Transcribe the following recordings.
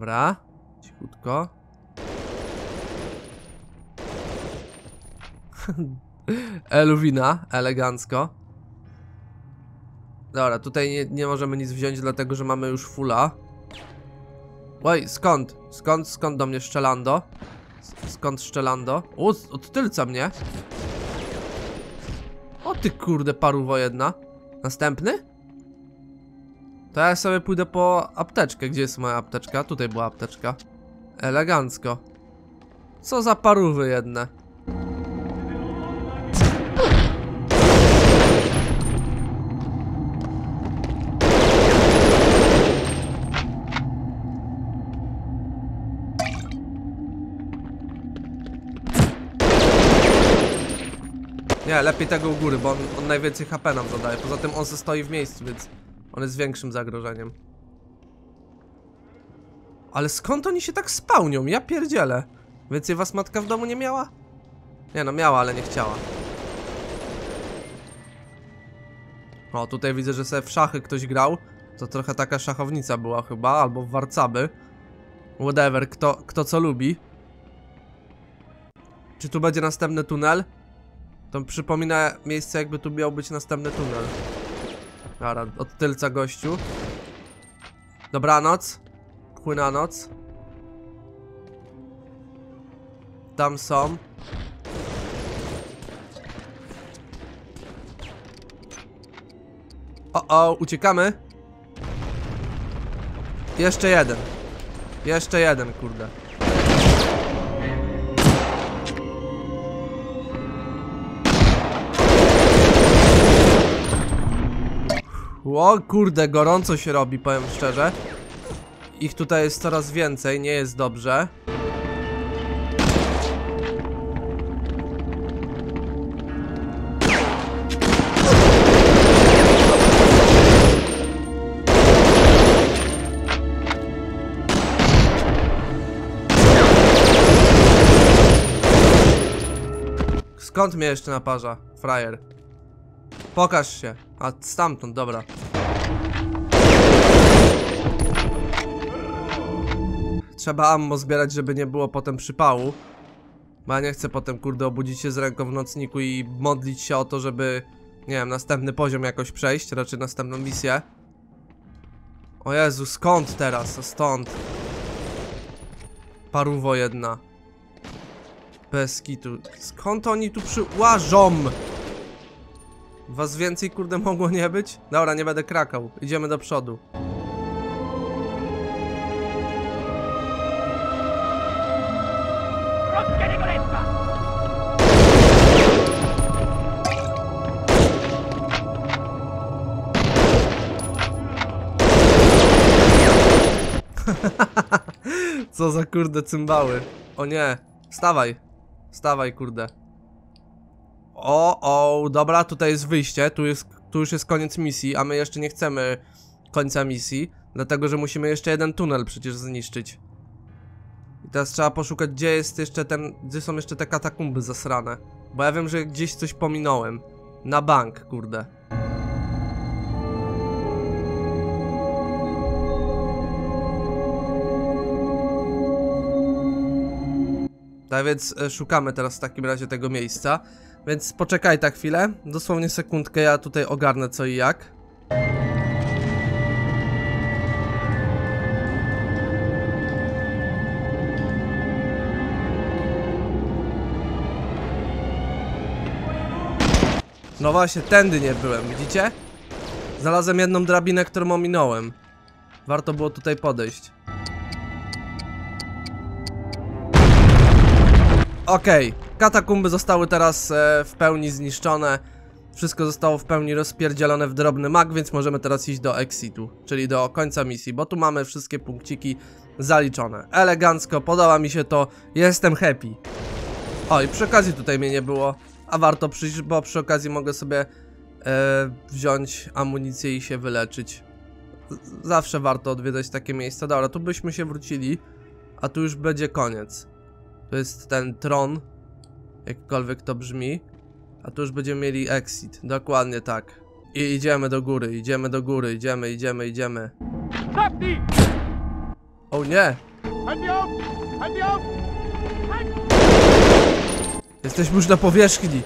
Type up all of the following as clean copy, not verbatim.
Dobra. Cichutko. Eluwina, elegancko. Dobra, tutaj nie możemy nic wziąć, dlatego że mamy już fulla. Oj, skąd? Skąd do mnie strzelando? Skąd strzelando? O, od tylca mnie. O ty kurde, paruwo jedna. Następny? To ja sobie pójdę po apteczkę. Gdzie jest moja apteczka? Tutaj była apteczka. Elegancko. Co za parówy jedne. Nie, lepiej tego u góry, bo on najwięcej HP nam zadaje. Poza tym on se stoi w miejscu, więc on jest większym zagrożeniem. Ale skąd oni się tak spełnią? Ja pierdzielę. Więcej was matka w domu nie miała? Nie no, miała, ale nie chciała. O, tutaj widzę, że sobie w szachy ktoś grał. To trochę taka szachownica była chyba, albo w warcaby. Whatever, kto co lubi. Czy tu będzie następny tunel? To przypomina miejsce, jakby tu miał być następny tunel. Dobra, od tylca gościu. Dobranoc. Płynanoc. Tam są. O, uciekamy. Jeszcze jeden. Jeszcze jeden, kurde. O kurde, gorąco się robi, powiem szczerze. Ich tutaj jest coraz więcej, nie jest dobrze. Skąd mnie jeszcze naparza, frajer? Pokaż się. A stamtąd, dobra. Trzeba ammo zbierać, żeby nie było potem przypału. Bo ja nie chcę potem, kurde, obudzić się z ręką w nocniku i modlić się o to, żeby, nie wiem, następny poziom jakoś przejść, raczej następną misję. O Jezu, skąd teraz? Stąd. Parówo jedna. Bez kitu. Skąd oni tu przyłażą? Was więcej, kurde, mogło nie być? Dobra, nie będę krakał. Idziemy do przodu. Co za kurde cymbały. O nie. Wstawaj. Wstawaj, kurde. O, dobra, tutaj jest wyjście. Tu już jest koniec misji, a my jeszcze nie chcemy końca misji. Dlatego, że musimy jeszcze jeden tunel przecież zniszczyć. I teraz trzeba poszukać, gdzie jest jeszcze gdzie są jeszcze te katakumby zasrane. Bo ja wiem, że gdzieś coś pominąłem. Na bank, kurde. Tak więc szukamy teraz w takim razie tego miejsca. Więc poczekaj tak chwilę, dosłownie sekundkę, ja tutaj ogarnę co i jak. No właśnie, tędy nie byłem, widzicie? Znalazłem jedną drabinę, którą ominąłem. Warto było tutaj podejść. Okej, katakumby zostały teraz w pełni zniszczone. Wszystko zostało w pełni rozpierdzielone w drobny mak, więc możemy teraz iść do exitu, czyli do końca misji, bo tu mamy wszystkie punkciki zaliczone. Elegancko, podoba mi się to, jestem happy. O, i przy okazji tutaj mnie nie było, a warto przyjść, bo przy okazji mogę sobie wziąć amunicję i się wyleczyć. Zawsze warto odwiedzać takie miejsca. Dobra, tu byśmy się wrócili, a tu już będzie koniec. To jest ten tron, jakkolwiek to brzmi. A tu już będziemy mieli exit, dokładnie tak. I idziemy do góry, idziemy do góry, idziemy. O nie! Jesteśmy już na powierzchni.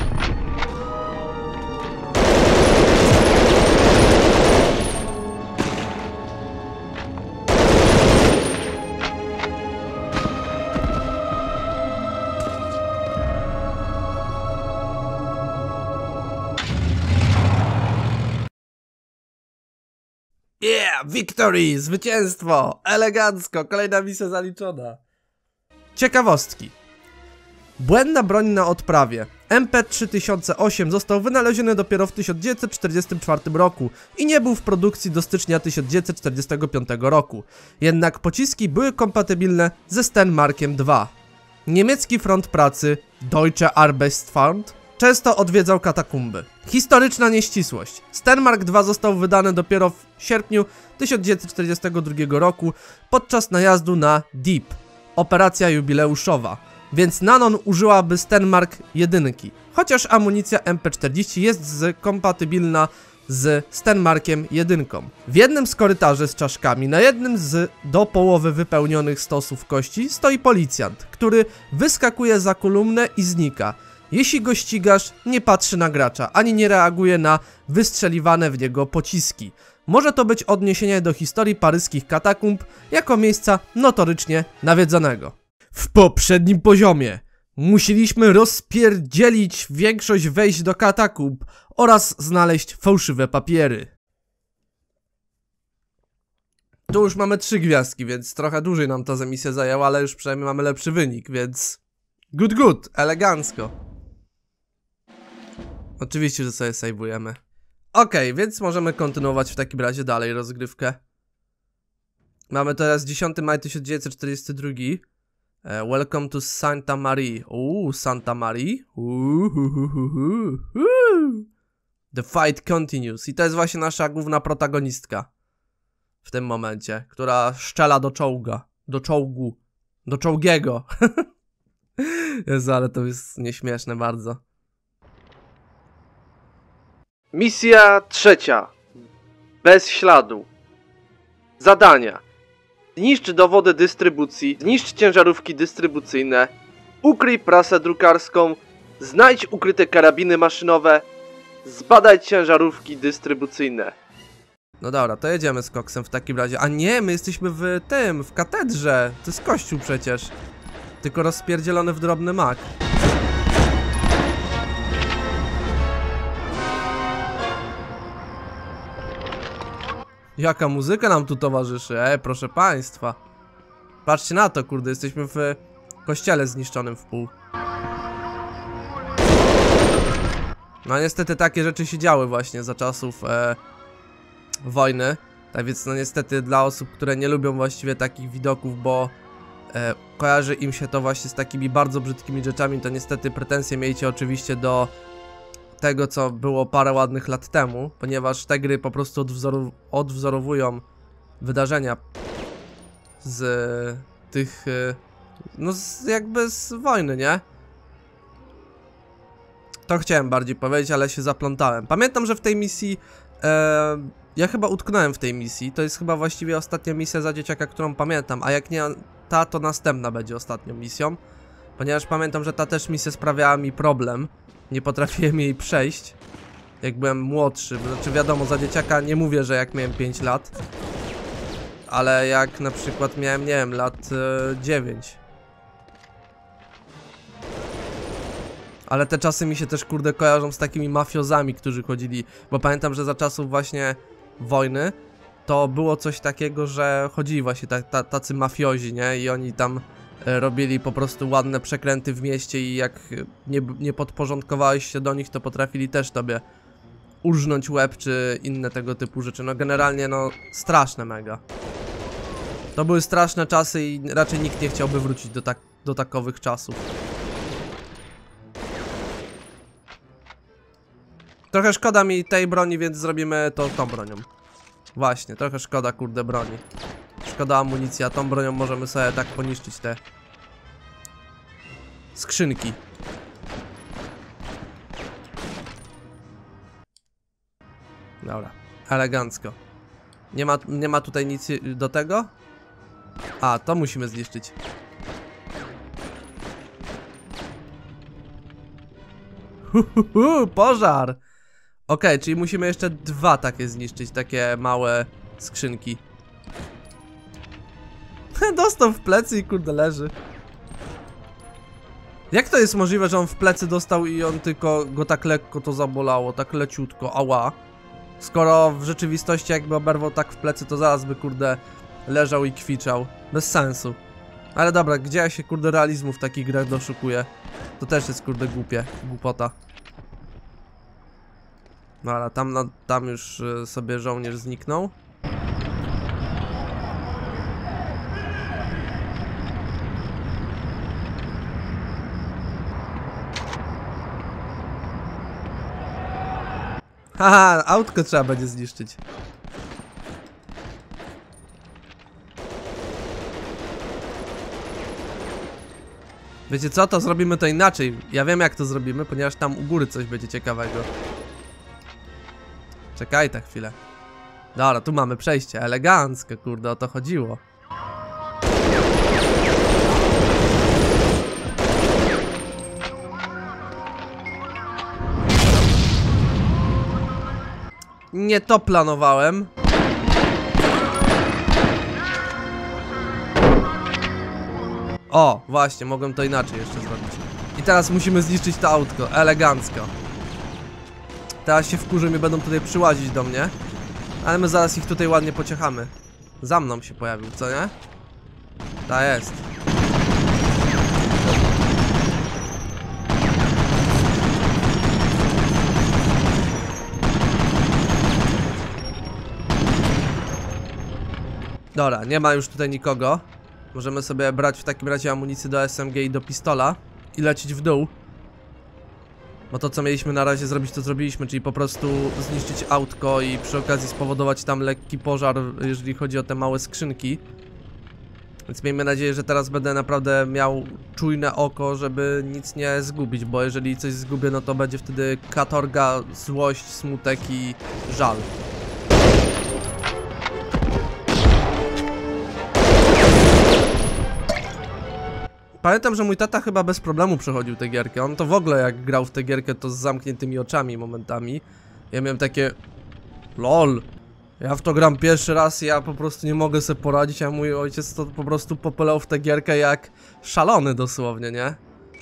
Yeah! Victory! Zwycięstwo! Elegancko! Kolejna misja zaliczona. Ciekawostki. Błędna broń na odprawie. MP3008 został wynaleziony dopiero w 1944 roku i nie był w produkcji do stycznia 1945 roku. Jednak pociski były kompatybilne ze Stenmarkiem II. Niemiecki front pracy Deutsche Arbeitsfront często odwiedzał katakumby. Historyczna nieścisłość. Stenmark II został wydany dopiero w sierpniu 1942 roku podczas najazdu na Deep, operacja jubileuszowa, więc Nanon użyłaby Stenmark jedynki, chociaż amunicja MP40 jest kompatybilna z Stenmarkiem jedynką. W jednym z korytarzy z czaszkami, na jednym z do połowy wypełnionych stosów kości stoi policjant, który wyskakuje za kolumnę i znika. Jeśli go ścigasz, nie patrzy na gracza, ani nie reaguje na wystrzeliwane w niego pociski. Może to być odniesienie do historii paryskich katakumb jako miejsca notorycznie nawiedzonego. W poprzednim poziomie musieliśmy rozpierdzielić większość wejść do katakumb oraz znaleźć fałszywe papiery. Tu już mamy 3 gwiazdki, więc trochę dłużej nam ta misja zajęła, ale już przynajmniej mamy lepszy wynik, więc... Good, elegancko. Oczywiście, że sobie save'ujemy. Okej, więc możemy kontynuować w takim razie dalej rozgrywkę. Mamy teraz 10 maja 1942. Welcome to Santa Maria. Santa Maria. The fight continues. I to jest właśnie nasza główna protagonistka. W tym momencie, która strzela do czołga. Do czołgu. Do czołgiego. Jezu, ale to jest nieśmieszne bardzo. Misja 3. Bez śladu. Zadania. Zniszcz dowody dystrybucji, zniszcz ciężarówki dystrybucyjne, ukryj prasę drukarską, znajdź ukryte karabiny maszynowe, zbadaj ciężarówki dystrybucyjne. No dobra, to jedziemy z koksem w takim razie. A nie, my jesteśmy w katedrze. To jest kościół przecież. Tylko rozpierdzielony w drobny mak. Jaka muzyka nam tu towarzyszy, proszę państwa. Patrzcie na to, kurde, jesteśmy w kościele zniszczonym w pół. No niestety takie rzeczy się działy właśnie za czasów wojny. Tak więc no niestety dla osób, które nie lubią właściwie takich widoków, bo kojarzy im się to właśnie z takimi bardzo brzydkimi rzeczami, to niestety pretensje miejcie oczywiście do tego, co było parę ładnych lat temu, ponieważ te gry po prostu odwzorowują wydarzenia z tych, no jakby z wojny, nie? To chciałem bardziej powiedzieć, ale się zaplątałem. Pamiętam, że w tej misji, ja chyba utknąłem w tej misji, to jest chyba właściwie ostatnia misja za dzieciaka, którą pamiętam, a jak nie ta, to następna będzie ostatnią misją, ponieważ pamiętam, że ta też misja sprawiała mi problem. Nie potrafiłem jej przejść, jak byłem młodszy. Znaczy wiadomo, za dzieciaka nie mówię, że jak miałem 5 lat, ale jak na przykład miałem, nie wiem, lat 9. Ale te czasy mi się też, kurde, kojarzą z takimi mafiozami, którzy chodzili, bo pamiętam, że za czasów właśnie wojny to było coś takiego, że chodzili właśnie tacy mafiozi, nie? I oni tam robili po prostu ładne przekręty w mieście i jak nie podporządkowałeś się do nich, to potrafili też tobie urżnąć łeb czy inne tego typu rzeczy. No generalnie no straszne mega. To były straszne czasy i raczej nikt nie chciałby wrócić do takowych czasów. Trochę szkoda mi tej broni, więc zrobimy to tą bronią. Właśnie, trochę szkoda, kurde, broni. Szkoda amunicji, a tą bronią możemy sobie tak poniszczyć te skrzynki. Dobra, elegancko. Nie ma tutaj nic do tego? A, to musimy zniszczyć. Pożar! Okej, czyli musimy jeszcze 2 takie zniszczyć, takie małe skrzynki. Dostał w plecy i kurde leży. Jak to jest możliwe, że on w plecy dostał i on tylko go tak lekko to zabolało, tak leciutko, ała. Skoro w rzeczywistości jakby oberwał tak w plecy, to zaraz by kurde leżał i kwiczał. Bez sensu. Ale dobra, gdzie ja się kurde realizmu w takich grach doszukuję? To też jest kurde głupota. No ale tam już sobie żołnierz zniknął. Haha, autko trzeba będzie zniszczyć. Wiecie co, to zrobimy to inaczej. Ja wiem jak to zrobimy, ponieważ tam u góry coś będzie ciekawego. Czekaj ta chwilę. Dobra, tu mamy przejście, elegancko, kurde, o to chodziło. Nie to planowałem. O, właśnie, mogłem to inaczej jeszcze zrobić. I teraz musimy zniszczyć to autko, elegancko. Teraz się wkurzą i będą tutaj przyłazić do mnie. Ale my zaraz ich tutaj ładnie pociechamy. Za mną się pojawił, co nie? Ta jest. Dobra, nie ma już tutaj nikogo. Możemy sobie brać w takim razie amunicję do SMG i do pistola i lecieć w dół. Bo to co mieliśmy na razie zrobić, to zrobiliśmy, czyli po prostu zniszczyć autko i przy okazji spowodować tam lekki pożar, jeżeli chodzi o te małe skrzynki. Więc miejmy nadzieję, że teraz będę naprawdę miał czujne oko, żeby nic nie zgubić, bo jeżeli coś zgubię, no to będzie wtedy katorga, złość, smutek i żal. Pamiętam, że mój tata chyba bez problemu przechodził tę gierkę. On to w ogóle jak grał w tę gierkę, to z zamkniętymi oczami momentami. Ja miałem takie... LOL. Ja w to gram pierwszy raz i ja po prostu nie mogę sobie poradzić, a mój ojciec to po prostu popylał w tę gierkę jak szalony dosłownie, nie?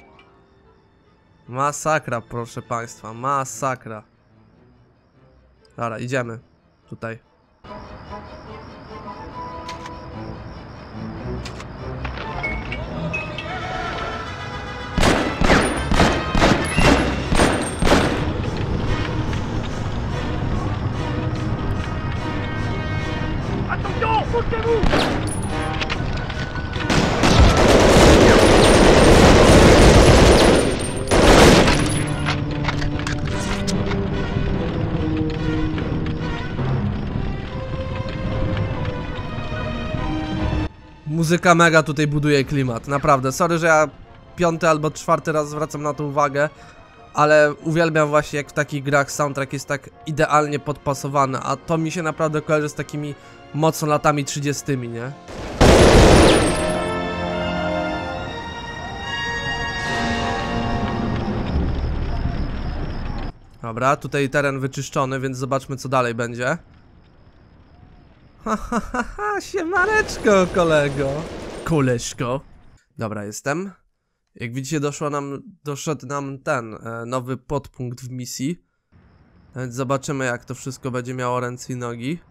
Masakra, proszę państwa, masakra. Dobra, idziemy. Tutaj. Muzyka mega tutaj buduje klimat, naprawdę. Sorry, że ja 5. albo 4. raz zwracam na to uwagę, ale uwielbiam właśnie jak w takich grach soundtrack jest tak idealnie podpasowany, a to mi się naprawdę kojarzy z takimi mocno latami 30, nie? Dobra, tutaj teren wyczyszczony, więc zobaczmy co dalej będzie. Ha, ha, ha, ha, siemaneczko, kolego. Koleżko. Dobra, jestem. Jak widzicie, doszedł nam ten nowy podpunkt w misji. Więc zobaczymy, jak to wszystko będzie miało ręce i nogi.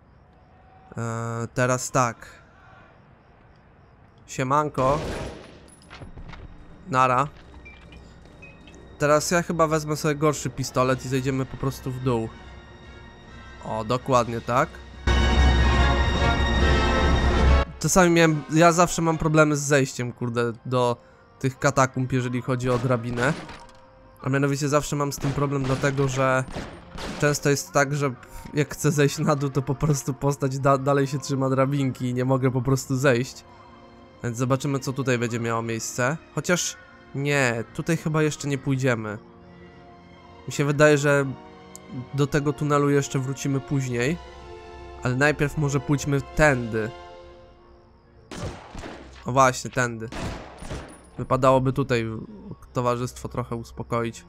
Teraz tak. Siemanko. Nara. Teraz ja chyba wezmę sobie gorszy pistolet i zejdziemy po prostu w dół. O, dokładnie tak. Czasami ja zawsze mam problemy z zejściem, kurde, do tych katakumb, jeżeli chodzi o drabinę. A mianowicie zawsze mam z tym problem, dlatego że często jest tak, że jak chcę zejść na dół, to po prostu postać dalej się trzyma drabinki i nie mogę po prostu zejść. Więc zobaczymy, co tutaj będzie miało miejsce. Chociaż nie, tutaj chyba jeszcze nie pójdziemy. Mi się wydaje, że do tego tunelu jeszcze wrócimy później. Ale najpierw może pójdźmy tędy. O właśnie, tędy. Wypadałoby tutaj towarzystwo trochę uspokoić.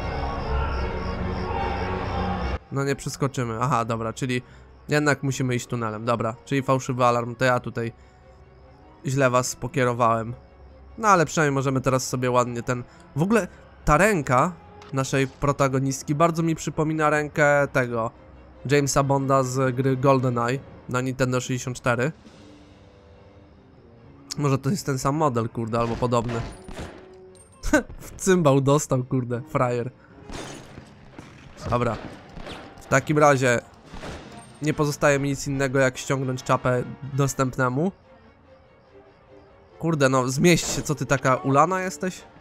No nie przeskoczymy. Aha, dobra, czyli jednak musimy iść tunelem. Dobra, czyli fałszywy alarm. To ja tutaj źle was pokierowałem. No ale przynajmniej możemy teraz sobie ładnie ten... W ogóle ta ręka naszej protagonistki bardzo mi przypomina rękę tego Jamesa Bonda z gry GoldenEye na Nintendo 64. Może to jest ten sam model, kurde, albo podobny. W cymbał dostał, kurde, frajer. Dobra. W takim razie nie pozostaje mi nic innego, jak ściągnąć czapę dostępnemu. Kurde, no zmieść się, co ty taka ulana jesteś?